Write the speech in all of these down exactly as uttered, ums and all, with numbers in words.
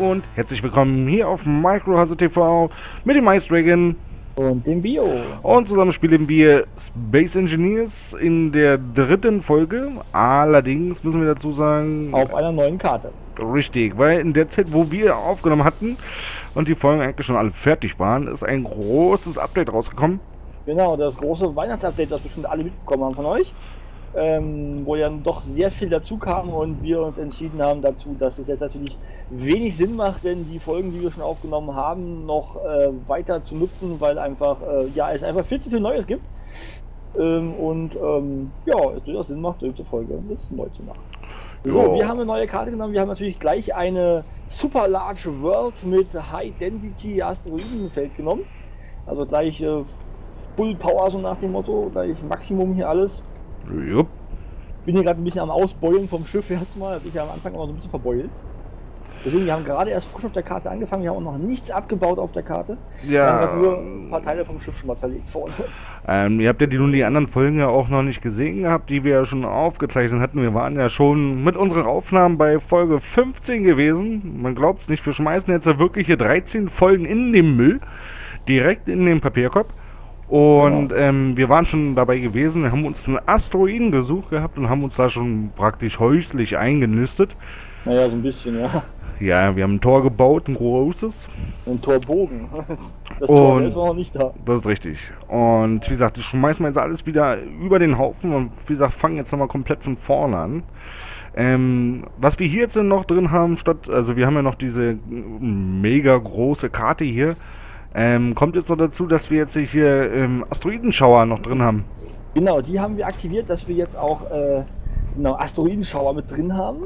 und herzlich willkommen hier auf Microhazard T V mit dem Ice Dragon und dem Bio. Und zusammen spielen wir Space Engineers in der dritten Folge. Allerdings müssen wir dazu sagen... Auf einer neuen Karte. Richtig, weil in der Zeit, wo wir aufgenommen hatten und die Folgen eigentlich schon alle fertig waren, ist ein großes Update rausgekommen. Genau, das große Weihnachtsupdate, das bestimmt alle mitbekommen haben von euch. Ähm, wo ja doch sehr viel dazu kam und wir uns entschieden haben dazu, dass es jetzt natürlich wenig Sinn macht, denn die Folgen, die wir schon aufgenommen haben, noch äh, weiter zu nutzen, weil einfach äh, ja es einfach viel zu viel Neues gibt ähm, und ähm, ja, es durchaus Sinn macht, diese Folge jetzt neu zu machen. So, jo. Wir haben eine neue Karte genommen, wir haben natürlich gleich eine Super Large World mit High Density Asteroidenfeld genommen, also gleich äh, Full Power, so nach dem Motto, gleich Maximum hier alles. Jupp. Bin hier gerade ein bisschen am Ausbeulen vom Schiff erstmal. Das ist ja am Anfang immer so ein bisschen verbeult. Deswegen, wir haben gerade erst frisch auf der Karte angefangen. Wir haben auch noch nichts abgebaut auf der Karte. Ja. Wir haben gerade nur ein paar Teile vom Schiff schon mal zerlegt vorne. Ähm, ihr habt ja die, nun die anderen Folgen ja auch noch nicht gesehen gehabt, die wir ja schon aufgezeichnet hatten. Wir waren ja schon mit unseren Aufnahmen bei Folge fünfzehn gewesen. Man glaubt es nicht, wir schmeißen jetzt ja wirklich hier dreizehn Folgen in den Müll. Direkt in den Papierkorb. Und genau. ähm, wir waren schon dabei gewesen, haben uns einen Asteroiden gesucht gehabt und haben uns da schon praktisch häuslich eingenistet. Naja, so ein bisschen, ja. Ja, wir haben ein Tor gebaut, ein großes. Ein Torbogen. Das Tor und selbst war noch nicht da. Das ist richtig. Und wie gesagt, das schmeißen wir jetzt alles wieder über den Haufen und wie gesagt, fangen jetzt nochmal komplett von vorne an. Ähm, was wir hier jetzt noch drin haben, statt, also wir haben ja noch diese mega große Karte hier. Ähm, kommt jetzt noch dazu, dass wir jetzt hier ähm, Asteroidenschauer noch drin haben. Genau, die haben wir aktiviert, dass wir jetzt auch äh, genau, Asteroidenschauer mit drin haben.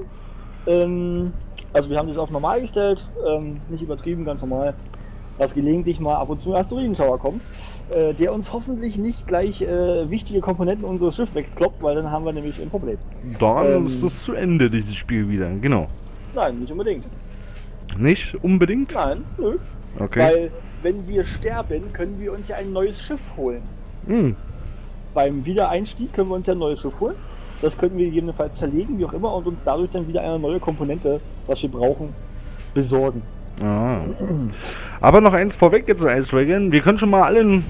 Ähm, also wir haben das auf normal gestellt, ähm, nicht übertrieben, ganz normal, dass gelegentlich mal ab und zu ein Asteroidenschauer kommt, äh, der uns hoffentlich nicht gleich äh, wichtige Komponenten unseres Schiffs wegkloppt, weil dann haben wir nämlich ein Problem. Dann ähm, ist es zu Ende, dieses Spiel wieder, genau. Nein, nicht unbedingt. Nicht unbedingt? Nein, nö. Okay. Weil wenn wir sterben, können wir uns ja ein neues Schiff holen. Hm. Beim Wiedereinstieg können wir uns ja ein neues Schiff holen. Das können wir gegebenenfalls zerlegen, wie auch immer, und uns dadurch dann wieder eine neue Komponente, was wir brauchen, besorgen. Ah. Aber noch eins vorweg jetzt, Ice Dragon. Wir können schon mal allen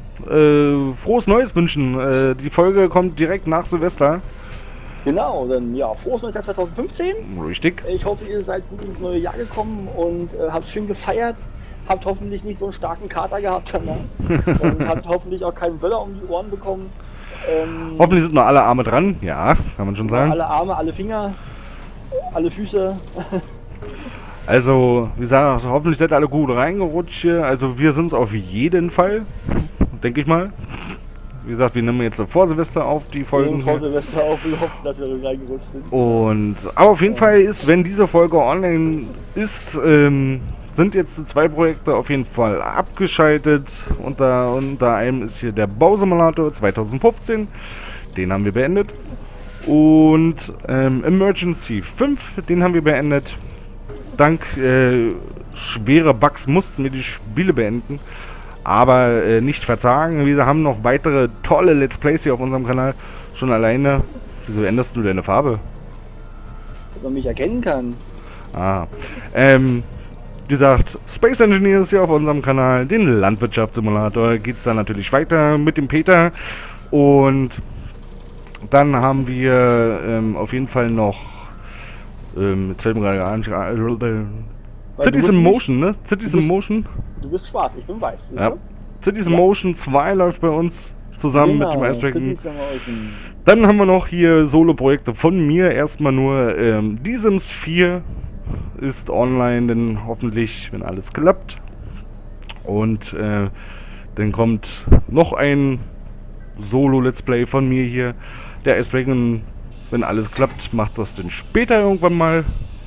äh, frohes Neues wünschen. Äh, die Folge kommt direkt nach Silvester. Genau, dann ja, frohes neues Jahr zwanzig fünfzehn. Richtig. Ich hoffe, ihr seid gut ins neue Jahr gekommen und äh, habt schön gefeiert. Habt hoffentlich nicht so einen starken Kater gehabt danach. Und habt hoffentlich auch keinen Böller um die Ohren bekommen. Ähm, hoffentlich sind noch alle Arme dran. Ja, kann man schon sagen. Alle Arme, alle Finger, alle Füße. Also, wie gesagt, hoffentlich seid ihr alle gut reingerutscht hier. Also wir sind es auf jeden Fall, denke ich mal. Wie gesagt, wir nehmen jetzt vor Silvester auf die Folgen. Wir nehmen vor Silvester auf, wir hoffen, dass wir reingerutscht sind. Und, aber auf jeden ja. Fall ist, wenn diese Folge online ist, ähm, sind jetzt zwei Projekte auf jeden Fall abgeschaltet. Unter, unter einem ist hier der Bausimulator zwanzig fünfzehn. Den haben wir beendet. Und ähm, Emergency fünf, den haben wir beendet. Dank äh, schwerer Bugs mussten wir die Spiele beenden. Aber äh, nicht verzagen, wir haben noch weitere tolle Let's Plays hier auf unserem Kanal. Schon alleine. Wieso änderst du deine Farbe? Dass man mich erkennen kann. Ah. Ähm, wie gesagt, Space Engineers hier auf unserem Kanal. Den Landwirtschaftssimulator geht es dann natürlich weiter mit dem Peter. Und dann haben wir ähm, auf jeden Fall noch. Ähm, jetzt fällt mir gerade gar nicht rein. Cities in Motion, ne? Cities in Motion. Du bist schwarz, ich bin weiß. Ja. Cities in Motion zwei läuft bei uns zusammen genau, mit dem Ice Dragon. Cities in Motion. Dann haben wir noch hier Solo-Projekte von mir. Erstmal nur ähm, die Sims vier ist online, denn hoffentlich, wenn alles klappt. Und äh, dann kommt noch ein Solo-Let's Play von mir hier. Der Ice Dragon, wenn alles klappt, macht das dann später irgendwann mal.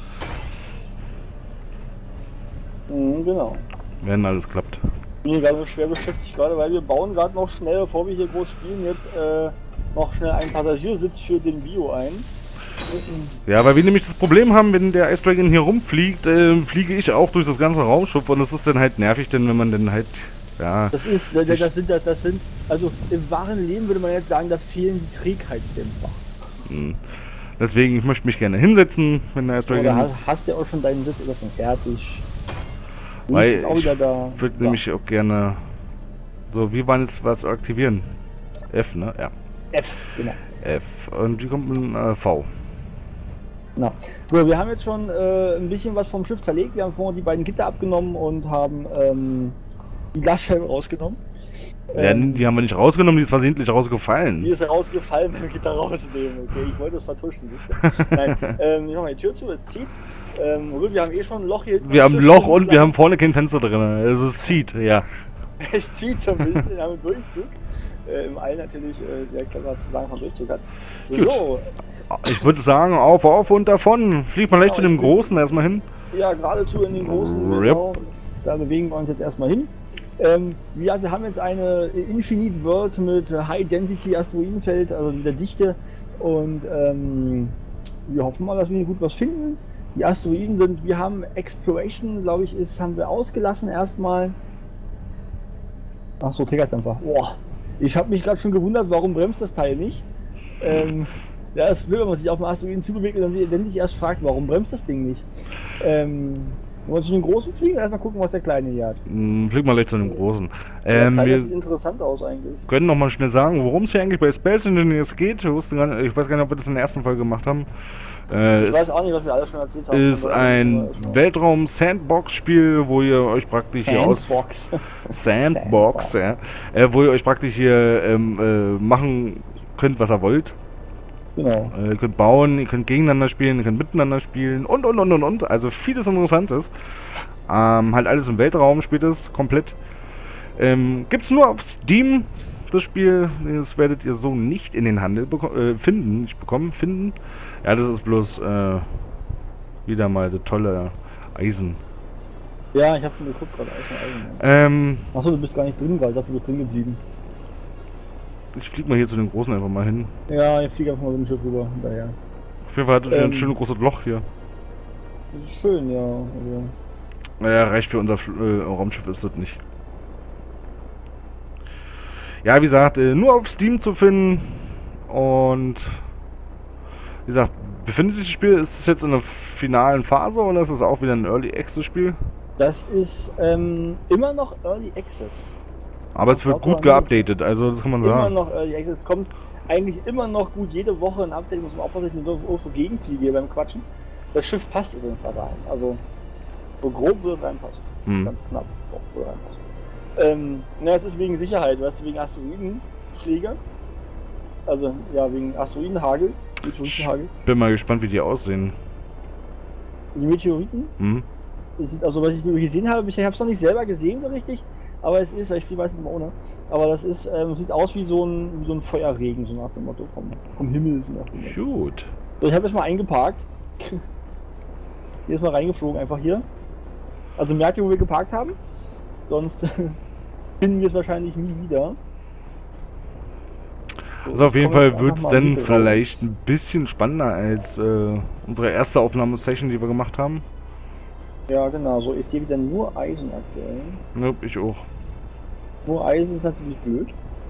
Mhm, genau. Wenn alles klappt. Ich bin hier gerade so schwer beschäftigt, gerade weil wir bauen gerade noch schnell, bevor wir hier groß spielen, jetzt äh, noch schnell einen Passagiersitz für den Bio ein. Ja, weil wir nämlich das Problem haben, wenn der Ice Dragon hier rumfliegt, äh, fliege ich auch durch das ganze Raumschiff und das ist dann halt nervig, denn wenn man dann halt, ja... Das ist, das, das sind, das, das sind, also im wahren Leben würde man jetzt sagen, da fehlen die Trägheitsdämpfer. Hm. Deswegen, ich möchte mich gerne hinsetzen, wenn der Asteroid. Oder hast, hast du auch schon deinen Sitz oder schon fertig? Weil ist auch wieder da. Ich würde so. nämlich auch gerne. So, wie waren jetzt was aktivieren? F, ne? Ja. F, genau. F. Und wie kommt ein äh, V? Na. So, wir haben jetzt schon äh, ein bisschen was vom Schiff zerlegt. Wir haben vorhin die beiden Gitter abgenommen und haben ähm, die Glasscheibe rausgenommen. Ja, Ähm, die haben wir nicht rausgenommen, die ist versehentlich rausgefallen. Die ist rausgefallen, beim Gitter rausnehmen. Okay, ich wollte es vertuschen. siehst du? Nein, ähm, ich mach mal die Tür zu, es zieht. Ähm, wir haben eh schon ein Loch hier. Wir haben ein Loch und wir haben vorne kein Fenster drin. Also es zieht, ja. Es zieht so ein bisschen, wir haben einen Durchzug. Äh, Im All natürlich äh, sehr clever zu sagen, von Durchzug hat. So. Ich würde sagen, auf, auf und davon. Fliegt mal leicht Genau, zu dem ich bin- Großen erstmal hin. Ja, geradezu in den großen. Rip. Genau, da bewegen wir uns jetzt erstmal hin. Ähm, ja, wir haben jetzt eine Infinite World mit High Density Asteroidenfeld, also mit der Dichte. Und ähm, wir hoffen mal, dass wir hier gut was finden. Die Asteroiden sind, wir haben Exploration, glaube ich, ist, haben wir ausgelassen erstmal. Achso, Trägerdämpfer. Boah, ich habe mich gerade schon gewundert, warum bremst das Teil nicht. Ähm, ja, es ist blöd, wenn man sich auf den Asteroiden zubewegt und dann, dann sich erst fragt, warum bremst das Ding nicht. Ähm, wollen wir zu den Großen fliegen? Erstmal gucken, was der Kleine hier hat. Hm, Flieg mal leicht zu dem Großen. Der Ähm, Kleine wir sieht interessant aus eigentlich. können noch mal schnell sagen, worum es hier eigentlich bei Space Engineers geht. Ich, wusste gar nicht, ich weiß gar nicht, ob wir das in der ersten Folge gemacht haben. Äh, Ich es weiß auch nicht, was wir alles schon erzählt haben. ist ein Weltraum-Sandbox-Spiel, wo ihr euch praktisch hier aus... Sandbox. Sandbox, ja. Äh, wo ihr euch praktisch hier ähm, äh, machen könnt, was ihr wollt. Genau. Äh, ihr könnt bauen, ihr könnt gegeneinander spielen, ihr könnt miteinander spielen und und und und und. Also vieles Interessantes. Ähm, halt alles im Weltraum spielt es komplett. Ähm, gibt's nur auf Steam, das Spiel. Das werdet ihr so nicht in den Handel äh, finden. Nicht bekommen, finden. Ja, das ist bloß äh, wieder mal das tolle Eisen. Ja, ich habe schon geguckt gerade. Eisen, Eisen, ja. Ähm, Achso, du bist gar nicht drin, weil ich dachte, du bist drin geblieben. ich flieg mal hier zu den Großen einfach mal hin. Ja, ich fliege einfach mal mit dem Schiff rüber hinterher. Auf jeden Fall hat es Ähm, ein schönes großes Loch hier. Das ist schön, ja. Also, Naja, reicht für unser äh, Raumschiff ist das nicht. Ja, wie gesagt, äh, nur auf Steam zu finden. Und wie gesagt, befindet sich das Spiel, ist es jetzt in der finalen Phase oder ist es auch wieder ein Early Access Spiel? das ist ähm, immer noch Early Access. Aber es wird gut geupdatet, also das kann man Immer sagen. noch Early Access. Es kommt eigentlich immer noch gut jede Woche ein Update. Muss man aufpassen, dass ich nur so gegenfliege hier beim Quatschen. Das Schiff passt übrigens da rein. Also so grob würde es reinpassen. Hm. Ganz knapp. Doch, würde reinpassen. Ähm, na, es ist wegen Sicherheit, weißt du, wegen Asteroidenschläge. Also, ja, wegen Asteroidenhagel. Meteoritenhagel. Bin mal gespannt, wie die aussehen. Die Meteoriten. Hm? Das sieht, also, was ich gesehen habe, bisher habe ich es noch nicht selber gesehen so richtig. Aber es ist, weil ich spiele meistens immer ohne. Aber das ist, ähm, sieht aus wie so ein, wie so ein Feuerregen, so nach dem Motto vom, vom Himmel. So nach dem Motto. Gut. So, ich habe jetzt mal eingeparkt. Hier ist mal reingeflogen, einfach hier. Also merkt ihr, wo wir geparkt haben? Sonst finden wir es wahrscheinlich nie wieder. So, Also auf ich jeden komme jetzt Fall wird einfach es mal dann Mitte vielleicht raus. ein bisschen spannender als äh, unsere erste Aufnahmesession, die wir gemacht haben. Ja, genau. So, ich sehe wieder nur Eisen aktuell. Ja, ich auch. Nur Eisen ist natürlich blöd.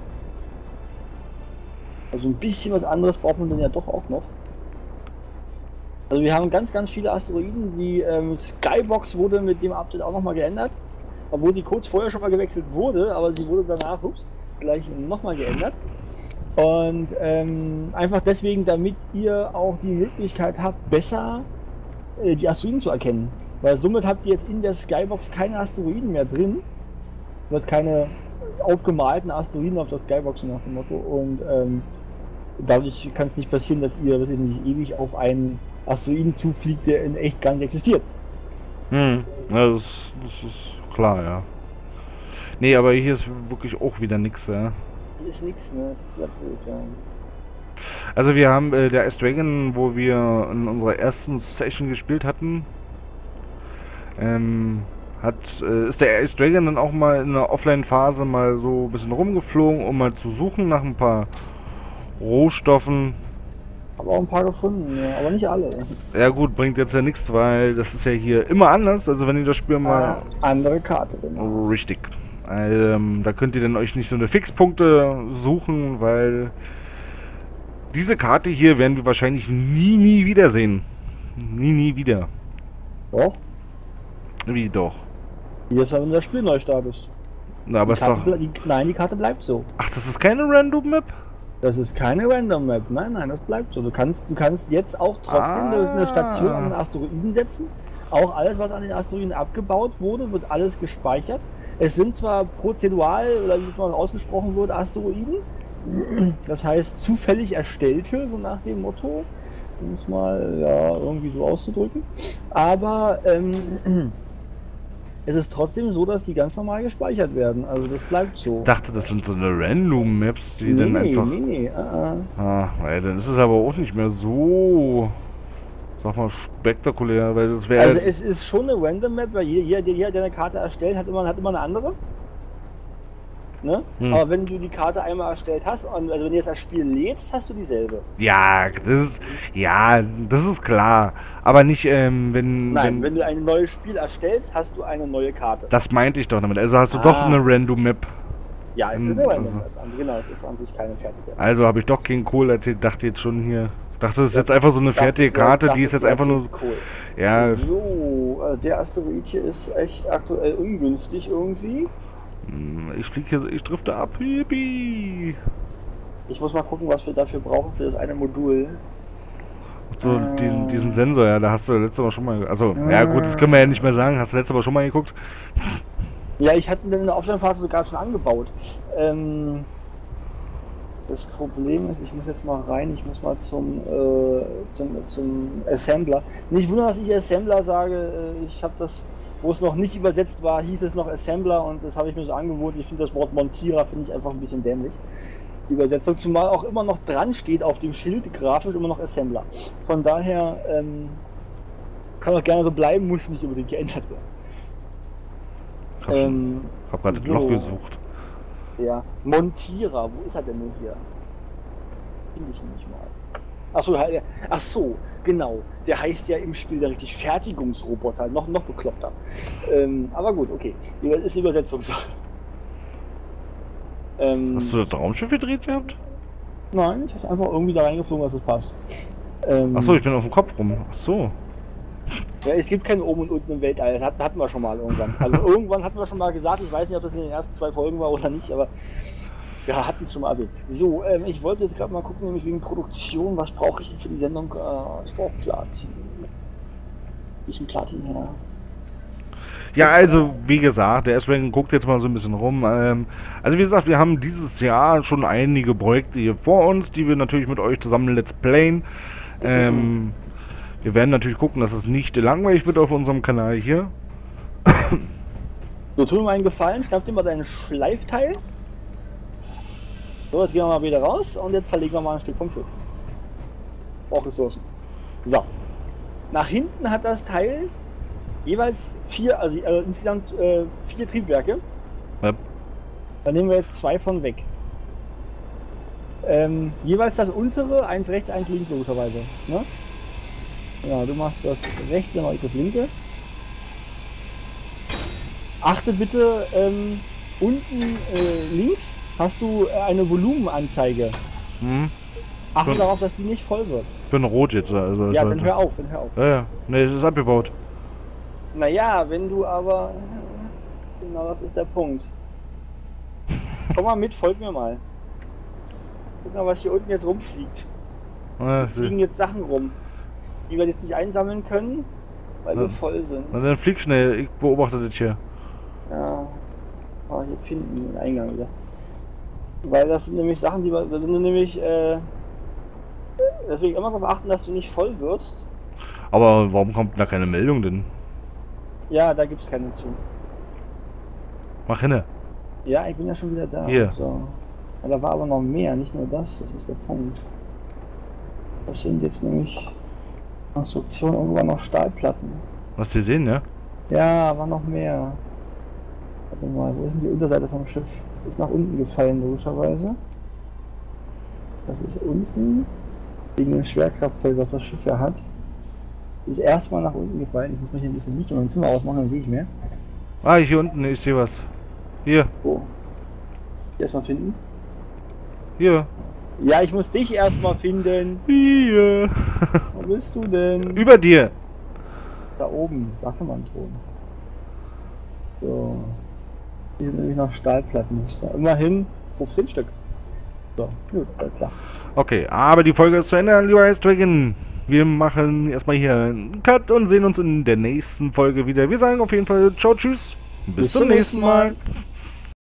Also ein bisschen was anderes braucht man dann ja doch auch noch. Also wir haben ganz, ganz viele Asteroiden. Die ähm, Skybox wurde mit dem Update auch nochmal geändert. Obwohl sie kurz vorher schon mal gewechselt wurde, aber sie wurde danach, ups, gleich nochmal geändert. Und ähm, einfach deswegen, damit ihr auch die Möglichkeit habt, besser äh, die Asteroiden zu erkennen. Weil somit habt ihr jetzt in der Skybox keine Asteroiden mehr drin. Wird keine aufgemalten Asteroiden auf der Skybox nach dem Motto. Und ähm, dadurch kann es nicht passieren, dass ihr, weiß ich nicht, ewig auf einen Asteroiden zufliegt, der in echt gar nicht existiert. Hm. Ja, das, das ist klar, ja. Nee, aber hier ist wirklich auch wieder nix, ja. Hier ist nix, ne? Das ist sehr blöd, ja. Also wir haben äh, der Ice Dragon, wo wir in unserer ersten Session gespielt hatten, ähm, hat, äh, ist der Ice Dragon dann auch mal in der Offline-Phase mal so ein bisschen rumgeflogen, um mal zu suchen nach ein paar Rohstoffen. Hab auch ein paar gefunden, ja, aber nicht alle. Ja gut, bringt jetzt ja nichts, weil das ist ja hier immer anders, also wenn ihr das Spiel mal... Ah, andere Karte, genau. Richtig. Ähm, da könnt ihr dann euch nicht so eine Fixpunkte suchen, weil diese Karte hier werden wir wahrscheinlich nie, nie wiedersehen. Nie, nie wieder. Doch. Wie doch? Wie ist wenn du das Spiel neu startest. Na, aber Die ist doch... Karte, die, nein, die Karte bleibt so. Ach, das ist keine Random Map? Das ist keine Random Map. Nein, nein, das bleibt so. Du kannst, du kannst jetzt auch trotzdem Ah. eine Station an den Asteroiden setzen. Auch alles, was an den Asteroiden abgebaut wurde, wird alles gespeichert. Es sind zwar prozedural oder wie man ausgesprochen wurde, Asteroiden. Das heißt zufällig erstellte, so nach dem Motto. Um es mal ja, irgendwie so auszudrücken. Aber ähm, es ist trotzdem so, dass die ganz normal gespeichert werden. Also das bleibt so. Ich dachte, das sind so eine Random Maps, die nee, dann nee, einfach... nee, nee, uh -uh. Ah, ey, dann ist es aber auch nicht mehr so... Sag mal, spektakulär, weil das wäre... Also es ist schon eine Random Map, weil jeder, jeder, der eine Karte erstellt, hat immer, hat immer eine andere. Ne? Hm. Aber wenn du die Karte einmal erstellt hast, und also wenn du jetzt das Spiel lädst, hast du dieselbe. Ja, das ist... Ja, das ist klar. Aber nicht, ähm, wenn... Nein, wenn, wenn du ein neues Spiel erstellst, hast du eine neue Karte. das meinte ich doch damit. Also hast du Ah. doch eine Random Map. Ja, es Hm, ist eine Random also- Map. Genau, es ist an sich keine fertige. Also habe ich doch keinen Kohl erzählt. Dachte jetzt schon hier... Dachte, das ist jetzt einfach so eine fertige Dachtest du- Karte, die ist dachtest jetzt du, einfach nur... erzählst cool. Ja, So, äh, der Asteroid hier ist echt aktuell ungünstig irgendwie. hm, ich fliege hier... Ich drifte ab. Yippie. Ich muss mal gucken, was wir dafür brauchen für das eine Modul. So, diesen, diesen Sensor, ja, da hast du letztes Mal schon mal... Also, ja gut, das können wir ja nicht mehr sagen. Hast du letztes Mal schon mal geguckt? Ja, ich hatte den in der Offline-Phase sogar schon angebaut. Ähm, das Problem ist, ich muss jetzt mal rein, ich muss mal zum, äh, zum, zum Assembler. Nicht wundern, dass ich Assembler sage, äh, ich habe das, wo es noch nicht übersetzt war, hieß es noch Assembler und das habe ich mir so angewohnt. Ich finde das Wort Montierer, finde ich einfach ein bisschen dämlich. Die Übersetzung, zumal auch immer noch dran steht auf dem Schild, grafisch immer noch Assembler. Von daher ähm, kann auch gerne so bleiben, muss nicht unbedingt geändert werden. Ich hab, Ähm, hab gerade das so. Loch gesucht. Ja, Montierer, wo ist er denn nur hier? Finde ich nicht mal. Achso, ach so, genau. Der heißt ja im Spiel der richtig Fertigungsroboter, noch, noch bekloppter. Ähm, aber gut, okay. Das ist eine Übersetzungssache. Ähm, Hast du das Raumschiff gedreht gehabt? Nein, ich habe einfach irgendwie da reingeflogen, dass es passt. Ähm, Achso, ich bin auf dem Kopf rum. Achso. Ja, es gibt kein Oben und Unten im Weltall, das hatten, hatten wir schon mal irgendwann. Also irgendwann hatten wir schon mal gesagt, ich weiß nicht, ob das in den ersten zwei Folgen war oder nicht, aber ja, hatten es schon mal erwähnt. So, ähm, ich wollte jetzt gerade mal gucken, nämlich wegen Produktion, was brauche ich denn für die Sendung? Äh, ich brauche Platin. Ich ein Platin her. Ja, also, wie gesagt, der S-Wing guckt jetzt mal so ein bisschen rum. Ähm, also, wie gesagt, wir haben dieses Jahr schon einige Projekte hier vor uns, die wir natürlich mit euch zusammen let's playen. Ähm, wir werden natürlich gucken, dass es nicht langweilig wird auf unserem Kanal hier. So, tu mir mal einen Gefallen, schnapp dir mal dein Schleifteil. So, jetzt gehen wir mal wieder raus und jetzt zerlegen wir mal ein Stück vom Schiff. Auch Ressourcen. So. Nach hinten hat das Teil jeweils vier, also äh, insgesamt äh, vier Triebwerke. Ja. Da nehmen wir jetzt zwei von weg. Ähm, jeweils das untere, eins rechts, eins links logischerweise. Ne? Ja, du machst das rechte, dann mache ich das linke. Achte bitte, ähm, unten äh, links hast du äh, eine Volumenanzeige. Hm? Achte Schon. darauf, dass die nicht voll wird. Ich bin rot jetzt. Also Ja, sollte- dann hör auf, dann hör auf. Ja, ja. Ne, es ist abgebaut. Naja, wenn du aber... Genau, das ist der Punkt. Komm mal mit, folg mir mal. Guck mal, was hier unten jetzt rumfliegt. Ja, Es fliegen jetzt Sachen rum, die wir jetzt nicht einsammeln können, weil Ja. wir voll sind. Na, dann flieg schnell. Ich beobachte das hier. Ja. Oh, hier finden den Eingang wieder. Weil das sind nämlich Sachen, die wir, wenn du nämlich, äh, deswegen immer darauf achten, dass du nicht voll wirst. Aber warum kommt da keine Meldung denn? Ja, da gibt es keine zu. Mach hinne. Ja, ich bin ja schon wieder da. Hier. So. Ja, da war aber noch mehr, nicht nur das, das ist der Punkt. Das sind jetzt nämlich Konstruktion, irgendwann noch Stahlplatten. Hast du gesehen, ne? Ja, war noch mehr. Warte mal, wo ist denn die Unterseite vom Schiff? Das ist nach unten gefallen, logischerweise. Das ist unten, wegen dem Schwerkraftfeld, was das Schiff ja hat. Ist erstmal nach unten gefallen. Ich muss mich hier ein bisschen Licht in meinem Zimmer ausmachen, dann sehe ich mehr. Ah, hier unten, ich sehe was. Hier, So. Erstmal finden. hier. Ja, ich muss dich erstmal finden. Hier. Wo bist du denn? Über dir. Da oben. Warte mal, Ton. So. Hier sind nämlich noch Stahlplatten. Immerhin fünfzehn Stück. So, gut, alles klar. Okay, aber die Folge ist zu Ende, lieber Ice Dragon. Wir machen erstmal hier einen Cut und sehen uns in der nächsten Folge wieder. Wir sagen auf jeden Fall ciao, tschüss. Bis, Bis zum nächsten Mal. mal.